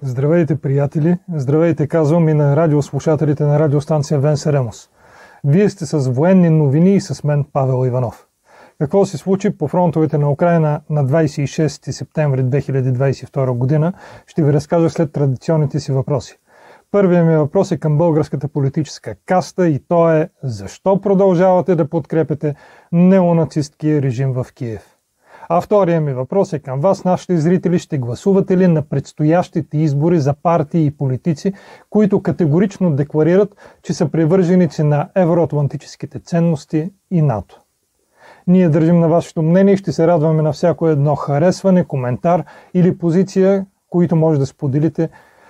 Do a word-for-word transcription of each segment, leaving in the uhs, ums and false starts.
Здравейте, приятели! Здравейте, казвам и на радиослушателите на радиостанция Венсеремос. Вие сте с военни новини и с мен Павел Иванов. Какво се случи по фронтовете на Украйна на двадесет и шести септември две хиляди двадесет и втора година, ще ви разкажа след традиционните си въпроси. Първият ми въпрос е към българската политическа каста и то е: защо продължавате да подкрепяте неонацисткия режим в Киев? А вторият ми въпрос е към вас, нашите зрители: ще гласувате ли на предстоящите избори за партии и политици, които категорично декларират, че са привърженици на евроатлантическите ценности и НАТО? Ние държим на вашето мнение и ще се радваме на всяко едно харесване, коментар или позиция, които може да споделите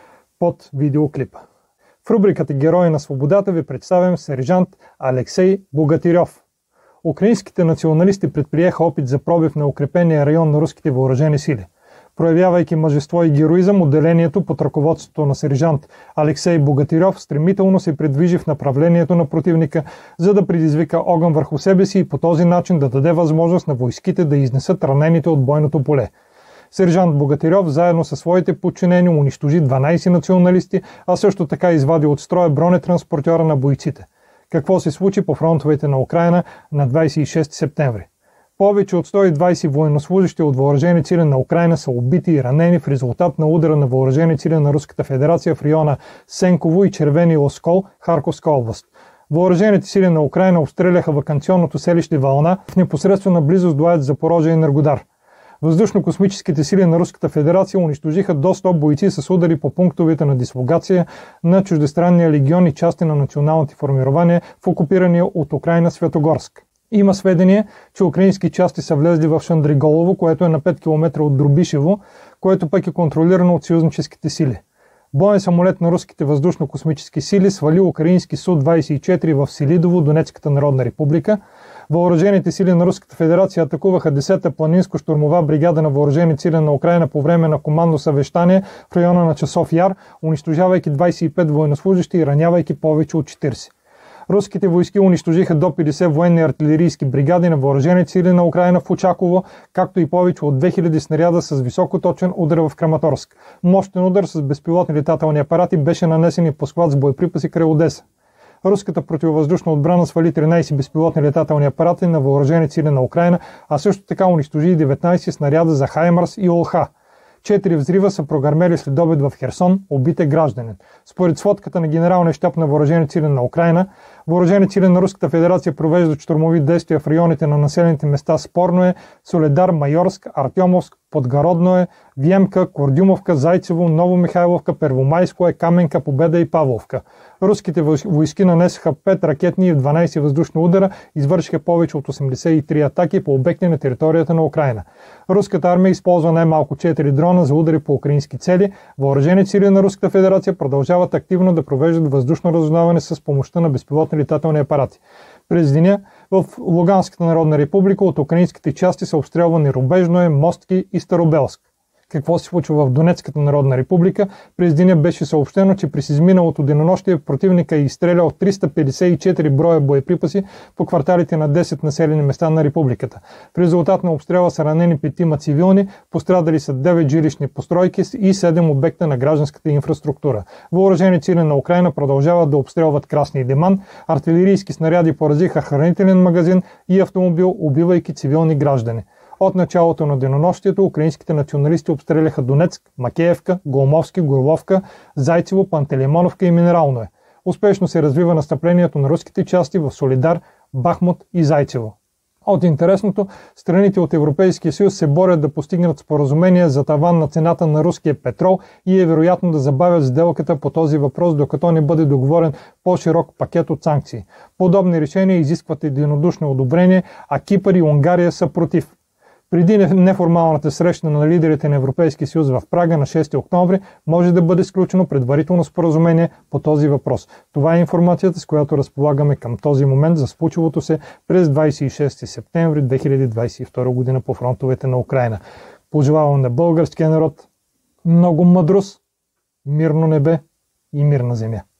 под видеоклипа. В рубриката Герои на свободата ви представям сержант Алексей Богатирьов. Украинските националисти предприеха опит за пробив на укрепения район на руските въоръжени сили. Проявявайки мъжество и героизъм, отделението под ръководството на сержант Алексей Богатирьов стремително се придвижи в направлението на противника, за да предизвика огън върху себе си и по този начин да даде възможност на войските да изнесат ранените от бойното поле. Сержант Богатирьов заедно със своите подчинени унищожи дванадесет националисти, а също така извади от строя бронетранспортьора на бойците. Какво се случи по фронтовете на Украйна на двадесет и шести септември? Повече от сто и двадесет военнослужащи от въоръжени сили на Украйна са убити и ранени в резултат на удара на въоръжени сили на Руската федерация в района Сенково и Червени Оскол, Харковска област. Въоръжените сили на Украйна обстреляха ваканционното селище Вълна в непосредствена близост до АЕЦ Запорожие и Енергодар. Въздушно-космическите сили на Руската федерация унищожиха до сто бойци с удари по пунктовете на дислокация на чуждестранния легион и части на националните формирования в окупирания от Украйна Светогорск. Има сведения, че украински части са влезли в Шандриголово, което е на пет километра от Друбишево, което пък е контролирано от съюзническите сили. Боен самолет на руските въздушно-космически сили свали украински Су двадесет и четири в Селидово, Донецката народна република. Въоръжените сили на Руската федерация атакуваха десета планинско-щурмова бригада на въоръжени сили на Украйна по време на командно съвещание в района на Часов Яр, унищожавайки двадесет и пет военнослужащи и ранявайки повече от четиридесет. Руските войски унищожиха до петдесет военни артилерийски бригади на въоръжените сили на Украйна в Очаково, както и повече от две хиляди снаряда с високоточен удар в Краматорск. Мощен удар с безпилотни летателни апарати беше нанесен и по склад с боеприпаси край Одеса. Руската противовъздушна отбрана свали тринадесет безпилотни летателни апарати на въоръжени сили на Украйна, а също така унищожи и деветнадесет снаряда за Хаймарс и Олха. Четири взрива са прогърмели след обед в Херсон, убит е гражданин. Според сводката на Генералния щаб на въоръжените сили на Украйна, въоръжените сили на Руската федерация провеждат щурмови действия в районите на населените места Спорное, Соледар, Майорск, Артемовск, Подгородное, Виемка, Кордюмовка, Зайцево, Новомихайловка, Первомайско, Каменка, Победа и Павловка. Руските войски нанесаха пет ракетни и дванадесет въздушни удара, извършиха повече от осемдесет и три атаки по обекти на територията на Украйна. Руската армия използва най-малко четири дрона за удари по украински цели. Въоръжените сили на Руската федерация продължават активно да провеждат въздушно разузнаване с помощта на безпилотни летателни апарати. През деня в Луганската народна република от украинските части са обстрелвани Рубежное, Мостки и Старобелск. Какво се случва в Донецката народна република? През деня беше съобщено, че през изминалото денонощие противника е изстрелял триста петдесет и четири броя боеприпаси по кварталите на десет населени места на републиката. В резултат на обстрела са ранени петима цивилни, пострадали са девет жилищни постройки и седем обекта на гражданската инфраструктура. Въоръжени сили на Украйна продължават да обстрелват Красни Лиман, артилерийски снаряди поразиха хранителен магазин и автомобил, убивайки цивилни граждани. От началото на денонощието украинските националисти обстреляха Донецк, Макеевка, Голмовски, Горловка, Зайцево, Пантелеймоновка и Минералное. Успешно се развива настъплението на руските части в Солидар, Бахмут и Зайцево. От интересното, страните от Европейския съюз се борят да постигнат споразумение за таван на цената на руския петрол и е вероятно да забавят сделката по този въпрос, докато не бъде договорен по-широк пакет от санкции. Подобни решения изискват единодушно одобрение, а Кипър и Унгария са против. Преди неформалната среща на лидерите на Европейския съюз в Прага на шести октомври може да бъде сключено предварително споразумение по този въпрос. Това е информацията, с която разполагаме към този момент за случилото се през двадесет и шести септември две хиляди двадесет и втора година по фронтовете на Украйна. Пожелавам на българския народ много мъдрост, мирно небе и мирна земя.